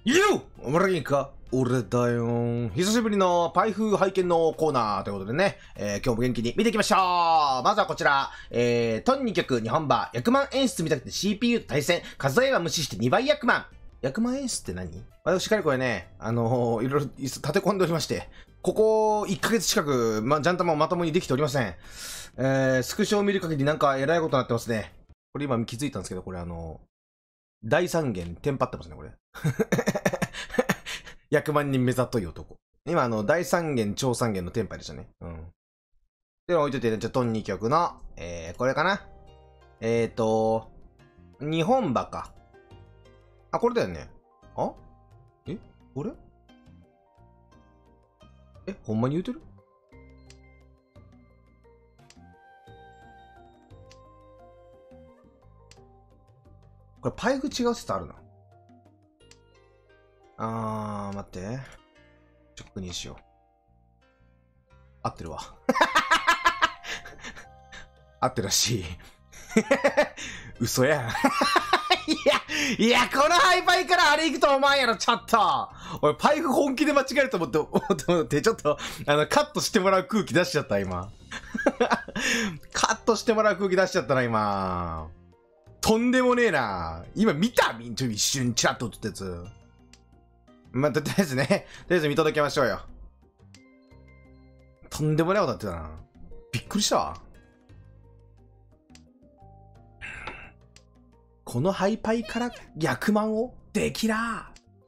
よっ村元か俺だよ。久しぶりのパイフ拝見のコーナーということでね、今日も元気に見ていきましょう。まずはこちら、トン2曲日本馬、役満演出見たくて CPU と対戦、数えは無視して2倍役満。役満演出って何？私しっかりこれね、いろいろ立て込んでおりまして、ここ1ヶ月近く、ジャンタマをまともにできておりません。スクショを見る限りなんか偉いことになってますね。これ今気づいたんですけど、これ大三元テンパってますね、これ。100万人目ざとい男。今大三元、超三元のテンパでしたね。うん。で、置いといて、じゃあ、トン2曲の、これかな。日本馬か。あ、これだよね。あこれほんまに言うてる？これパイプ違う説あるな。待って。確認しよう。合ってるわ。合ってるらしい。嘘やん。いや、このハイパイからあれ行くと思わんやろ、ちょっと。俺、パイプ本気で間違えると思って、ちょっと、カットしてもらう空気出しちゃった、今。カットしてもらう空気出しちゃったな、今。とんでもねえな。今見た？一瞬チラッと映ったやつ。とりあえずね、とりあえず見届けましょうよ。とんでもないことなってたな。びっくりしたわ。このハイパイから役満をできら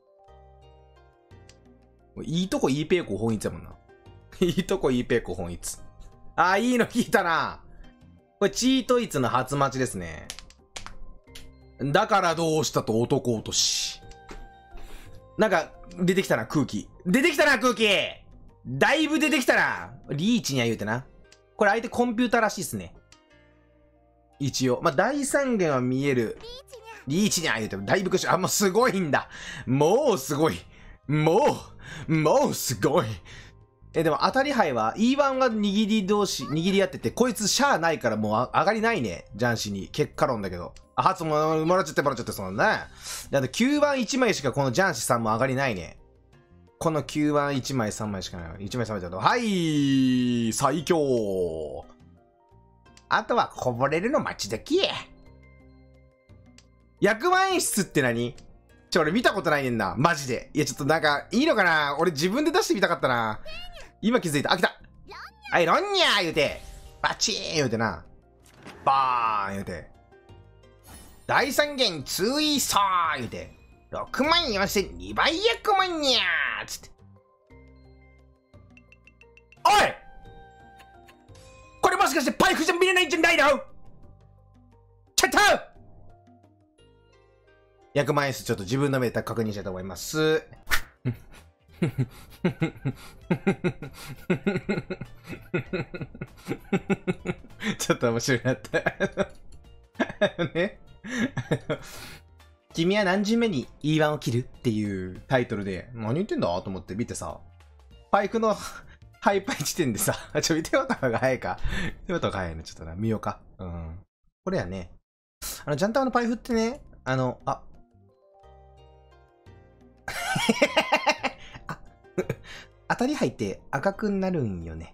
ー。いいとこいいペーコ本一やもんな。いいとこいいペーコ本一。いいの聞いたな。これチートイツの初待ちですね。だからどうしたと男落とし。なんか、出てきたな、空気。出てきたな、空気！だいぶ出てきたな。リーチには言うてな。これ相手コンピューターらしいっすね。一応。第三元は見える。リーチには言うても、だいぶくし、もうすごいんだ。もうすごい。もうすごい。でも当たり牌は E1 が握り同士、握り合ってて、こいつシャアないからもう上がりないね。ジャンシに。結果論だけど。初もらっちゃってそのね。だって9番1枚しかこのジャンシさんも上がりないね。この9番1枚3枚しかない。1枚3枚だと。はい、最強。あとはこぼれるの待ちだけ。役満演出って何？俺見たことないねんな。マジで。いや、ちょっとなんか、いいのかな？俺自分で出してみたかったな。今気づいた。来た。はい、ロンニャー言うて。バチーン言うてな。バーン言うて。大三元ツイソー言うて。64200倍役満にゃーつって。おい！これもしかしてパイプじゃ見れないんじゃないの？ちょっと！役満演出ちょっと自分の目で確認したいと思います。ちょっと面白いなった。ね。君は何時目に E1 を切るっていうタイトルで、何言ってんだと思って見てさ、パイクのハイパイ時点でさ、見てもらった方が早いか。見てもらった方が早いね。ちょっとな、見ようか。うん。これやね。ジャンタワのパイフってね、当たり牌って赤くなるんよね。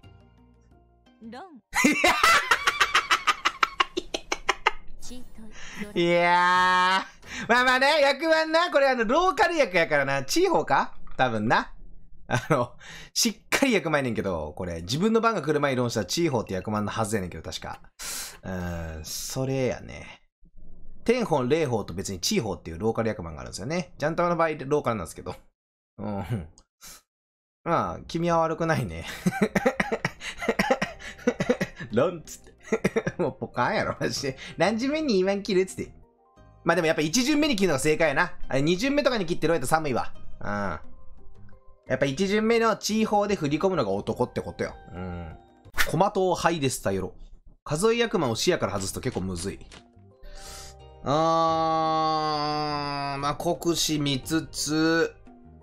いやー、まあね、役はな、これローカル役やからな、地方か多分な。しっかり役満やねんけど、これ、自分の番が来る前に論した地方って役満のはずやねんけど、確か。それやね。天本、霊宝と別に地方っていうローカル役満があるんですよね。ジャンタマの場合、ローカルなんですけど。うん。まあ、君は悪くないね。ロンつって。もうポカーンやろ、マジで。何巡目にE1切るっつって。まあでもやっぱ1巡目に切るのが正解やな。あれ2巡目とかに切ってるやったら寒いわ。うん。やっぱ1巡目の地方で振り込むのが男ってことよ。うん。コマとハイでスタイロ。数え役満を視野から外すと結構むずい。まあ、国士見つつ、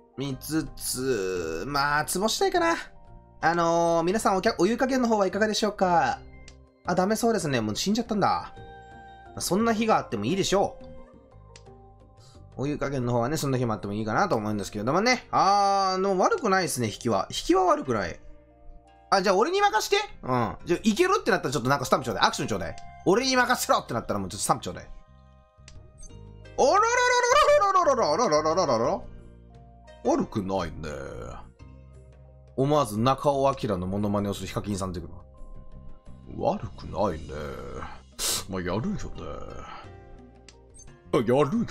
まあ、つぼしたいかな。皆さんお湯加減の方はいかがでしょうか？ダメそうですね。もう死んじゃったんだ。そんな日があってもいいでしょう。 お湯加減の方はね、そんな日もあってもいいかなと思うんですけれどもね。悪くないですね、引きは。引きは悪くない。じゃあ俺に任して。うん。じゃあいけるってなったらちょっとなんかスタンプちょうだい。アクションちょうだい。俺に任せろってなったらもうちょっとスタンプちょうだい。あららららららららららららら。悪くないね。思わず中尾明のモノマネをするヒカキンさんってくるわ。悪くないね。まあ、やるよね。やるよね。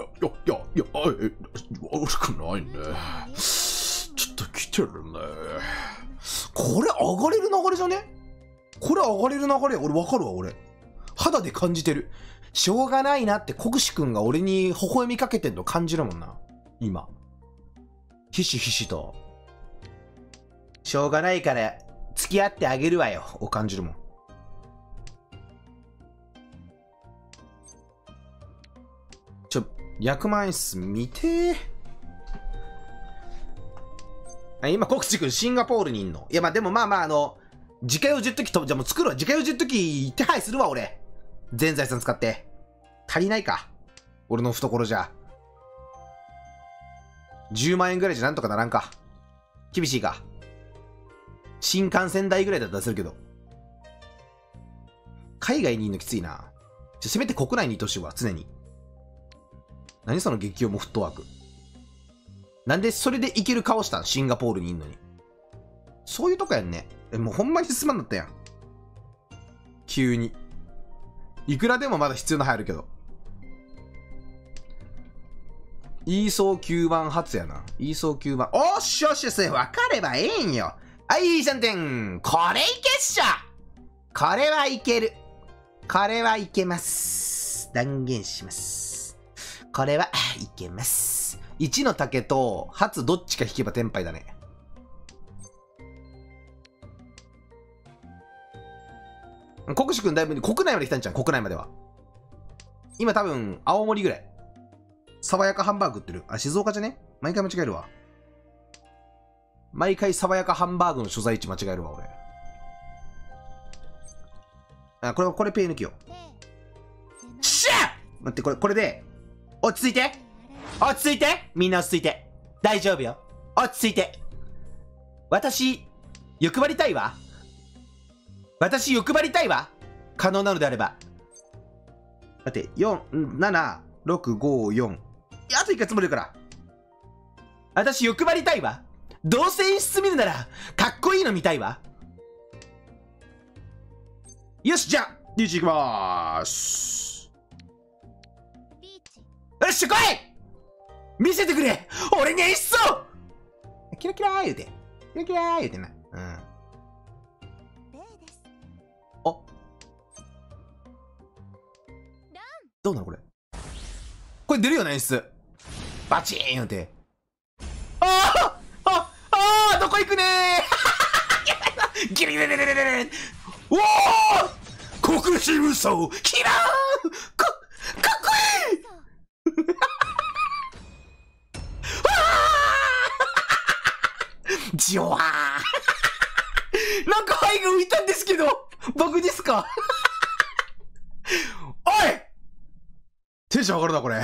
悪くないね。ちょっと来てるね。これ上がれる流れじゃね？これ上がれる流れ。俺わかるわ、俺。肌で感じてる。しょうがないなって国士くんが俺に微笑みかけてんの感じるもんな。今。ひしひしと。しょうがないから付き合ってあげるわよを感じるもん。100万円室見てー。今、国士くんシンガポールにいんの。いや、まあでもまあ自家用ジェット機と、じゃあもう作るわ。自家用ジェット機手配するわ、俺。全財産使って。足りないか。俺の懐じゃ。10万円ぐらいじゃなんとかならんか。厳しいか。新幹線代ぐらいだったらするけど。海外にいるのきついな。せめて国内にいてほしいわ、常に。何その激用もフットワーク。なんでそれでいける顔したん？シンガポールにいんのに。そういうとこやんね。もうほんまにすまんだったやん。急に。いくらでもまだ必要な入るけど。イーソー9番初やな。イーソー9番。おっしょっしょ、それ分かればええんよ。はい、3点。これいけっしょ。これはいける。これはいけます。断言します。これはいけます。1の竹と初どっちか引けばテンパイだね。国士くんだいぶ国内まで来たんじゃん、国内までは。今多分青森ぐらい。爽やかハンバーグ売ってる。静岡じゃね？毎回間違えるわ。毎回爽やかハンバーグの所在地間違えるわ、俺。これペイ抜きよ。しゃ！待って、これで、落ち着いて！落ち着いて！みんな落ち着いて。大丈夫よ。落ち着いて。私、欲張りたいわ。私、欲張りたいわ。可能なのであれば。待って、4、7、6、5、4。あと1回積もるから。私、欲張りたいわ。どうせ演出見るなら、かっこいいの見たいわ。よし、じゃあ、リーチいきまーす。よっしゃ、来い！見せてくれ！俺に演出を！キラキラー言うて。キラキラー言うてな。うん。あ。どうなのこれ。これ出るよね、演出。バチーン言うて。どこ行くねーギリギリギリギリギリおー国士無双キラーかっこいいじわーなんか灰が浮いたんですけどバグですかおいテンション上がるなこれ。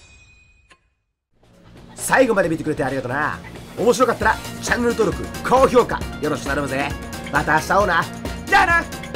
最後まで見てくれてありがとうな。面白かったらチャンネル登録高評価よろしく頼むぜ。また明日会おうな。じゃあな。